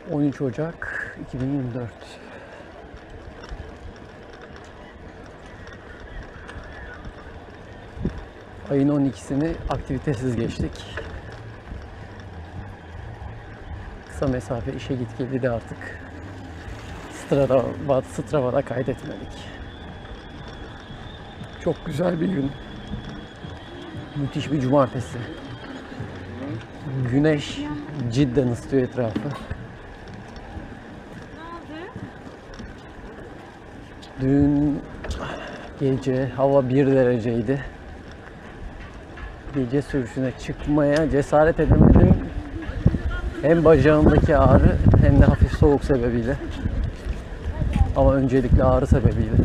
13 Ocak 2024. Ayın 12'sini aktivitesiz geçtik. Kısa mesafe işe git geldi de artık Strava'da kaydetmedik. Çok güzel bir gün. Müthiş bir cumartesi. Güneş cidden ısıtıyor etrafı. Dün gece hava 1 dereceydi. Gece sürüşüne çıkmaya cesaret edemedim. Hem bacağımdaki ağrı hem de hafif soğuk sebebiyle. Ama öncelikle ağrı sebebiyle.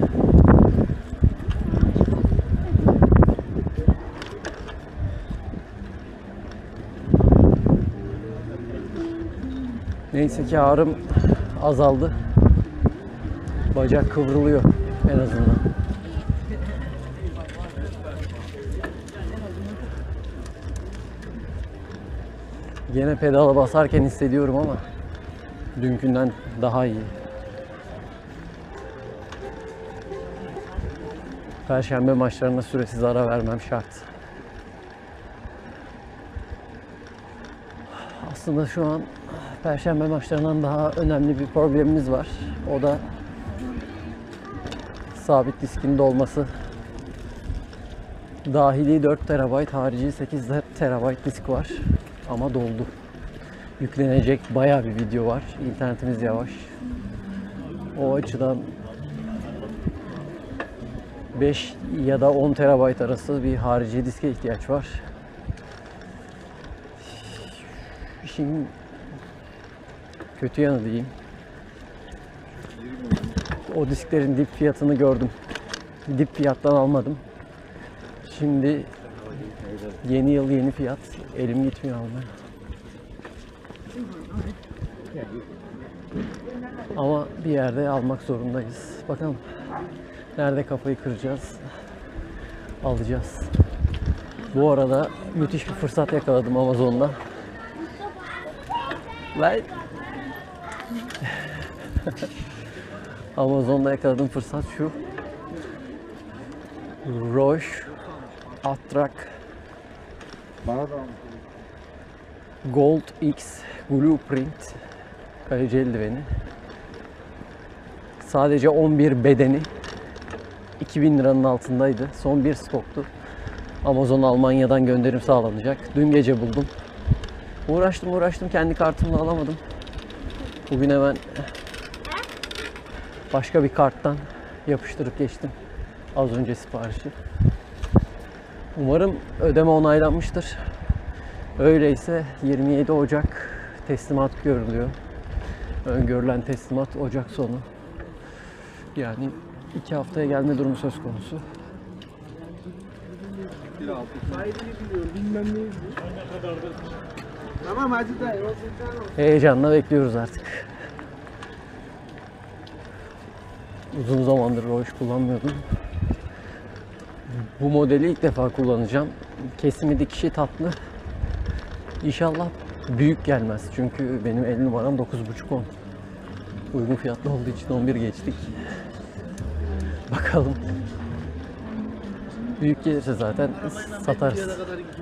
Neyse ki ağrım azaldı. Bacak kıvrılıyor en azından. Gene pedala basarken hissediyorum ama dünkünden daha iyi. Perşembe maçlarına süresiz ara vermem şart. Aslında şu an Perşembe maçlarından daha önemli bir problemimiz var. O da sabit diskin dolması. Dahili 4 TB, harici 8 TB disk var. Ama doldu. Yüklenecek bayağı bir video var. İnternetimiz yavaş. O açıdan 5 ya da 10 TB arası bir harici diske ihtiyaç var. İşin kötü yanı diyeyim. O disklerin dip fiyatını gördüm. Dip fiyattan almadım. Şimdi yeni yıl yeni fiyat. Elim gitmiyor almaya. Ama bir yerde almak zorundayız. Bakalım. Nerede kafayı kıracağız? Alacağız. Bu arada müthiş bir fırsat yakaladım Amazon'da. Amazon'da yakaladığım fırsat şu. Roche Attrac Gold X Blueprint kaleci eldiveni. Sadece 11 bedeni 2000 liranın altındaydı. Son bir stoktu. Amazon Almanya'dan gönderim sağlanacak. Dün gece buldum. Uğraştım kendi kartımla alamadım. Bugün hemen başka bir karttan yapıştırıp geçtim. Az önce siparişi. Umarım ödeme onaylanmıştır. Öyleyse 27 Ocak teslimat görülüyor. Öngörülen teslimat Ocak sonu. Yani 2 haftaya gelme durumu söz konusu. Heyecanla bekliyoruz artık. Uzun zamandır Roche kullanmıyordum. Bu modeli ilk defa kullanacağım. Kesimi dikişi tatlı. İnşallah büyük gelmez. Çünkü benim el numaram 9.5-10. Uygun fiyatlı olduğu için 11 geçtik. Bakalım. Büyük gelirse zaten satarız.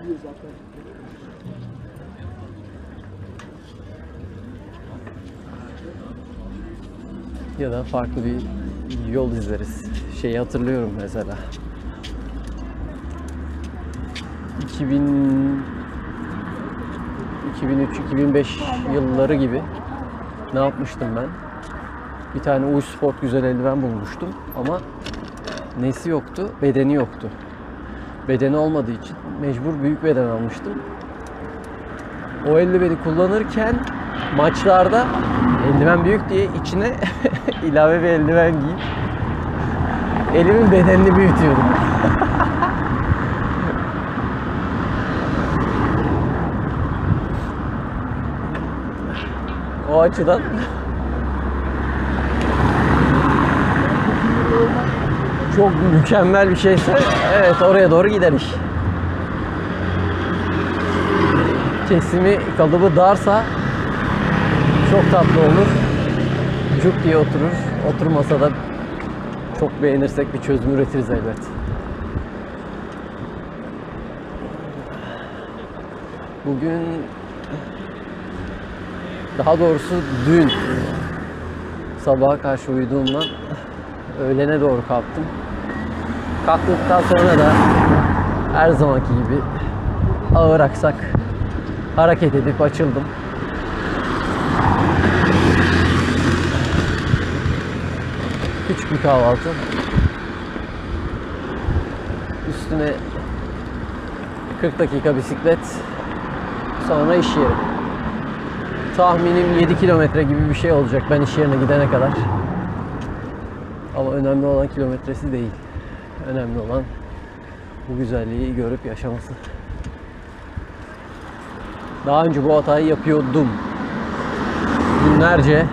Ya da farklı bir yol izleriz. Şeyi hatırlıyorum mesela. 2003-2005 yılları gibi ne yapmıştım ben? Bir tane Uğur Sport güzel eldiven bulmuştum ama nesi yoktu? Bedeni yoktu. Bedeni olmadığı için mecbur büyük beden almıştım. O eldiveni kullanırken maçlarda eldiven büyük diye içine ilave bir eldiven giyip elimin bedenini büyütüyordum. O açıdan çok mükemmel bir şeyse evet oraya doğru gider iş. Kesimi kalıbı darsa Çok tatlı olur. Cuk diye oturur. Oturmasa da çok beğenirsek bir çözüm üretiriz elbet. Bugün, daha doğrusu dün sabaha karşı uyuduğumdan öğlene doğru kalktım. Kalktıktan sonra da her zamanki gibi ağır aksak hareket edip açıldım. Küçük bir kahvaltı. Üstüne 40 dakika bisiklet. Sonra iş yeri. Tahminim 7 kilometre gibi bir şey olacak ben iş yerine gidene kadar. Ama önemli olan kilometresi değil. Önemli olan bu güzelliği görüp yaşaması. Daha önce bu hatayı yapıyordum. Günlerce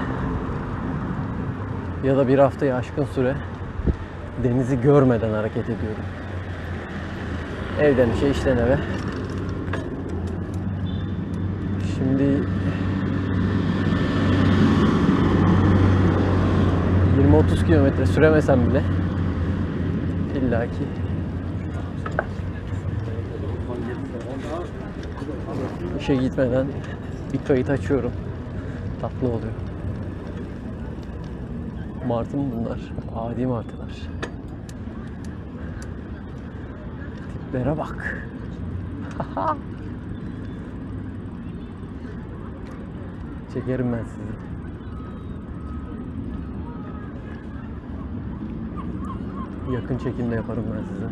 ya da bir haftayı aşkın süre denizi görmeden hareket ediyordum. Evden işe, işten eve. Şimdi 20-30 kilometre süremesem bile illaki işe gitmeden bir kayıt açıyorum. Tatlı oluyor. Martı mı bunlar? Adi martılar. Tiplere bak. Çekerim ben sizi. Yakın çekimde yaparım ben size.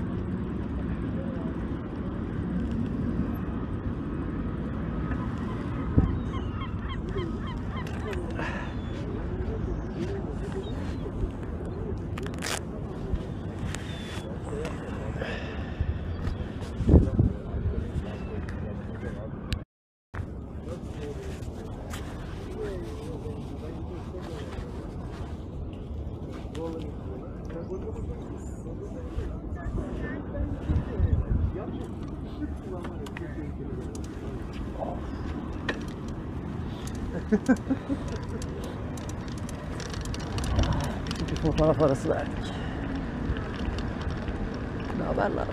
Bir fotoğraf arası verdik. Ne haber lan?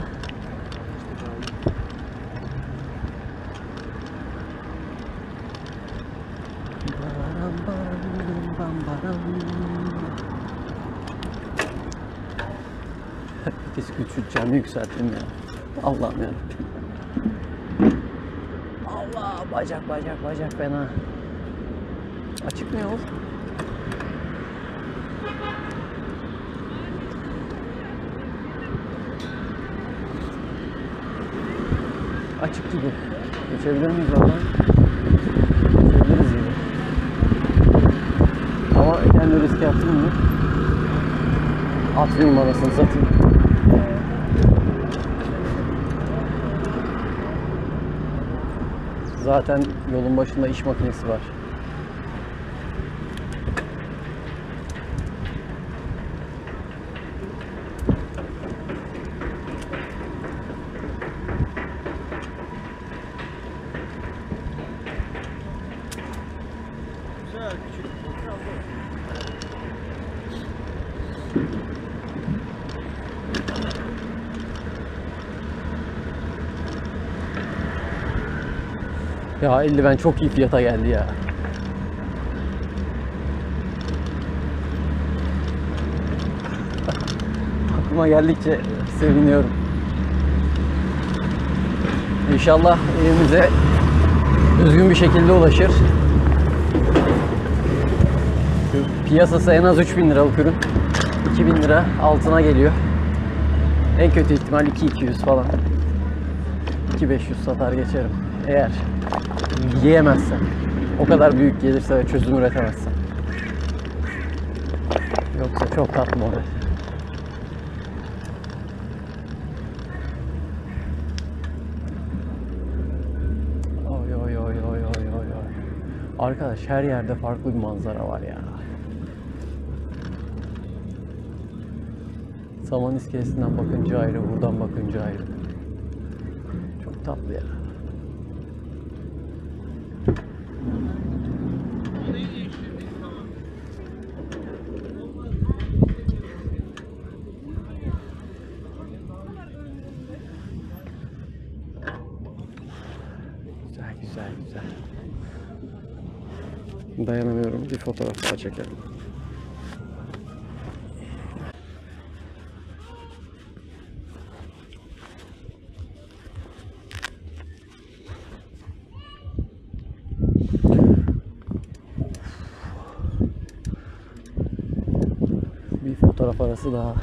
Vites küçülteceğimi yükselttim ya. Allah'ım ya. Allah, bacak fena. Açık mı yol? Açık gibi. Geçebilir miyiz oradan? Geçebiliriz gibi. Ama kendi riske atayım mı? Atmayayım, arasını satayım. Zaten yolun başında iş makinesi var. Ya eldiven çok iyi fiyata geldi ya. Aklıma geldikçe seviniyorum. İnşallah evimize düzgün bir şekilde ulaşır. Piyasası en az 3.000 liralık ürün. 2.000 lira altına geliyor. En kötü ihtimal 2.200 falan. 2.500 satar geçerim. Eğer yiyemezsem, o kadar büyük gelirse ve çözüm üretemezsem. Yoksa çok tatlı model. Oy oy oy oy oy oy oy. Arkadaş, her yerde farklı bir manzara var ya. Saman iskelesinden bakınca ayrı, buradan bakınca ayrı. Çok tatlı ya. Dayanamıyorum. Bir fotoğraf daha çekelim. Bir fotoğraf arası daha.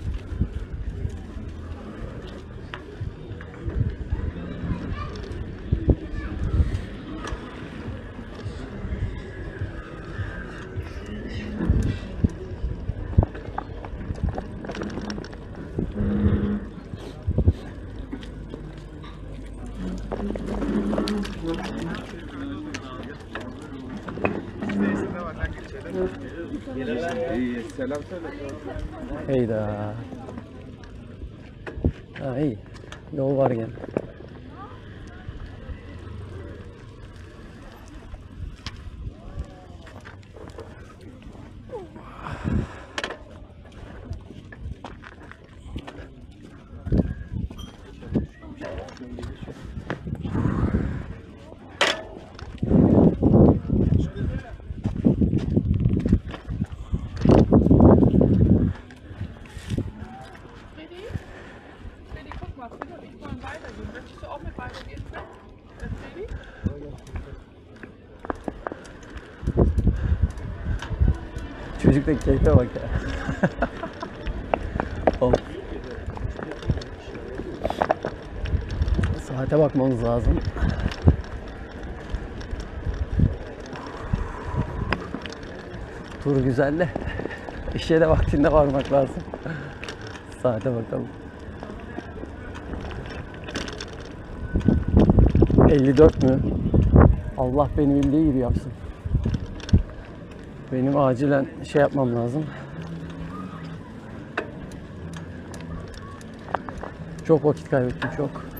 Selam söyle. Heyda. Ha iyi. Yol var gene. Freddy, guck mal, Frieda und ich wollen weitergehen. Möchtest du auch mit weitergehen, Freddy? Çocuktaki keyfe bak ya. Oğlum. Saate bakmamız lazım. Tur güzel de işe de vaktinde varmak lazım. Saate bakalım. 54 mü? Allah beni bildiği gibi yapsın. Benim acilen şey yapmam lazım. Çok vakit kaybettim, çok.